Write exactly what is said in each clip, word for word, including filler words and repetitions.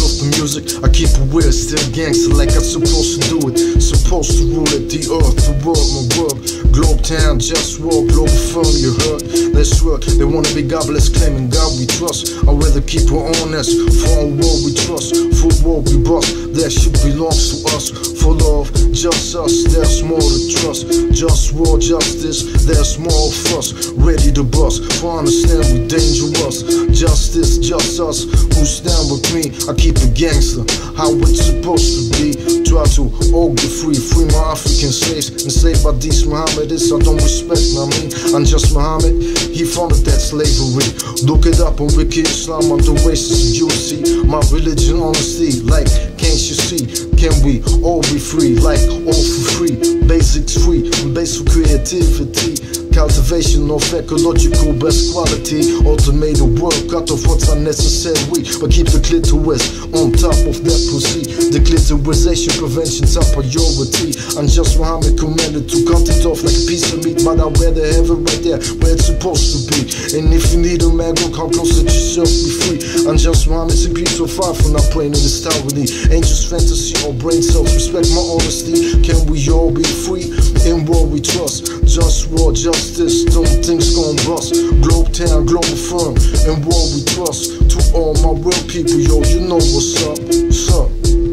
love the music, I keep it weird, still gangster like I'm supposed to do it. Supposed to rule it, the earth, the world, my work. Globe town, just walk, global firm, you heard. Let's work, they wanna be godless, claiming God we trust. I'd rather keep it honest, for a world we trust. For world we bust, that shit belongs to us. For love, just us, there's more to trust. Just war, justice, there's more of us. Ready to bust, for understand we dangerous. Justice, just us, who stand with me. I keep it gangster, how it's supposed to be. Try to all get free, free my African slaves. Enslaved by these Mohammedists, I don't respect, I mean, I'm just Muhammad, he founded that slavery. Look it up on Wiki Islam, on the races you see. My religion, honesty, like, can't you see? Can we all be free, like, all for free? Basics free, basic creativity. Cultivation of ecological best quality. Automated work out of what's unnecessary, but keep the clitoris on top of that pussy. The clitorisation prevention's our priority. I'm just Muhammad commanded to cut it off like a piece of meat, but I'd rather have it right there where it's supposed to be. And if you need a man, go come close, let yourself be free. I'm just Muhammad, six feet so far from not praying in this tyranny. Angels, fantasy, or brain cells, respect my honesty. Can we all be free in what we trust? Just war, justice, don't things gon' bust. Globe town, global firm, and what we trust. To all my real people, yo, you know what's up, what's up.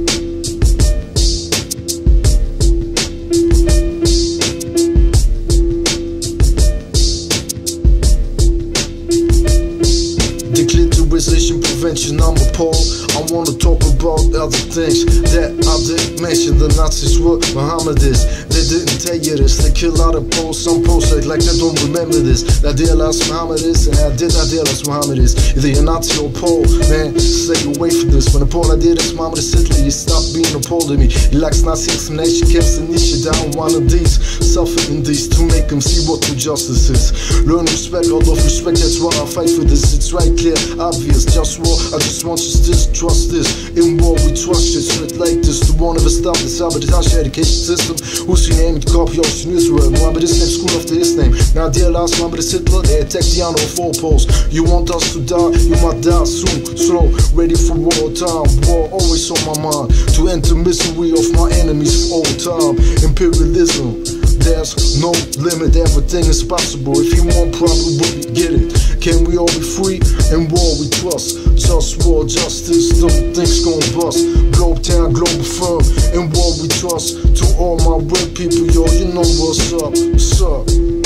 Declitterization prevention, I'm appalled. I wanna talk about other things that I didn't mention. The Nazis were Mohammedists. They didn't tell you this. They kill out of Poles. Some Poles act like they don't remember this. That deal as Mohammedists, and I did not deal as Mohammedists. Either you're Nazi or Pole, man, stay away from this. When the Pole I did is Mohammedist Hitler, you stop being a Pole to me. He likes Nazi explanation, keeps the niche down one of these. Suffer in these to make them see what true justice is. Learn respect, all of respect, that's why I fight for this. It's right, clear, obvious, just war. I just want you to trust this. In war we trust it, straight like this. The one of us stop the sabotage education system. Who's your name? Copy Ocean Israel. Mohammedist name, school after his name. Now dear last Mohammedist Hitler, they attack the honor of all poles. You want us to die, you might die soon. Slow, ready for war time. War always on my mind. To end the misery of my enemies for all time. Imperialism, there's no limit, everything is possible. If you want, probably we get it. Can we all be free? In war we trust. Just war, justice, don't things gon' bust. Globe town, global firm. In war we trust. To all my real people, yo, you know what's up, what's up.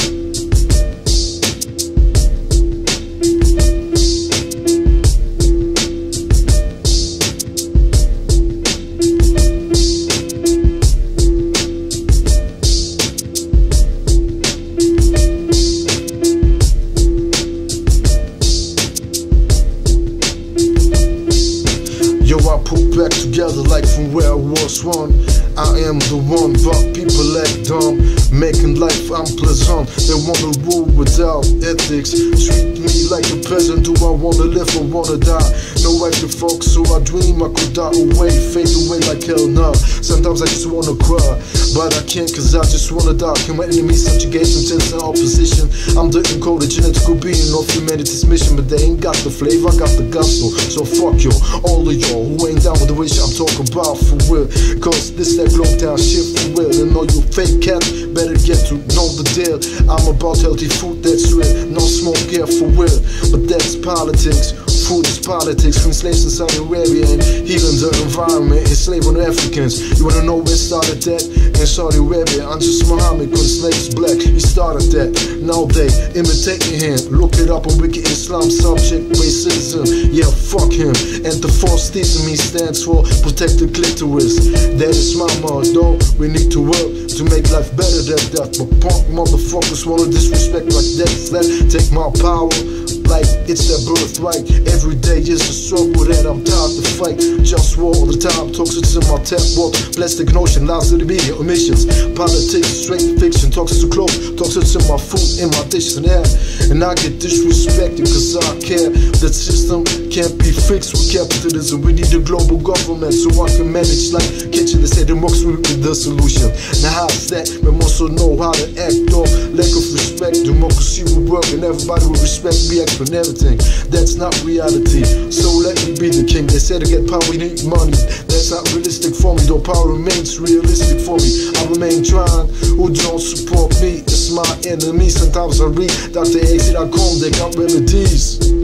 Yo, I put back together like from where I was one. I am the one, but people act dumb, making life unpleasant. They wanna rule without ethics. Treat me like a peasant. Do I wanna live or wanna die? No right to focus, so I dream I could die away, fade away like hell nah. Sometimes I just wanna cry, but I can't cause I just wanna die. Can my enemies subjugate until it's in opposition? I'm the encoded genetical being of humanity's mission, but they ain't got the flavor, I got the gospel. So fuck you, all of y'all who ain't down with the wish I'm talking about for real. Cause this that globe town shit for real. And all you fake cats better get to know the deal. I'm about healthy food that's real, no smoke here for real. But that's politics. Food is politics, from slaves in Saudi Arabia and healing the environment, enslaving Africans. You wanna know where it started that? In Saudi Arabia, I'm just Muhammad, when slaves black, he started that. Now they imitating him, look it up on Wiki Islam, subject racism. Yeah, fuck him. And the false theism stands for protect the clitoris. That is my motto, we need to work to make life better than that. But punk motherfuckers wanna disrespect like that. Let take my power like it's their birthright. Every day is a struggle that I'm tired to fight. Just war all the time, toxics in my tap water. Plastic notion, lies to the media, emissions. Politics, straight fiction, toxics to clothes, toxics in my food, in my dishes and air. And I get disrespected cause I care. That system can't be fixed with capitalism. We need a global government so I can manage like kitchen. They say democracy will be the solution. Now how's that? We must also know how to act off lack of respect. Democracy will work and everybody will respect me. life and everything. That's not reality, so let me be the king. They said to get power we need money. That's not realistic for me, though power remains realistic for me. I remain trying, who don't support me, it's my enemy. Sometimes I read Doctor A C dot com, they got remedies.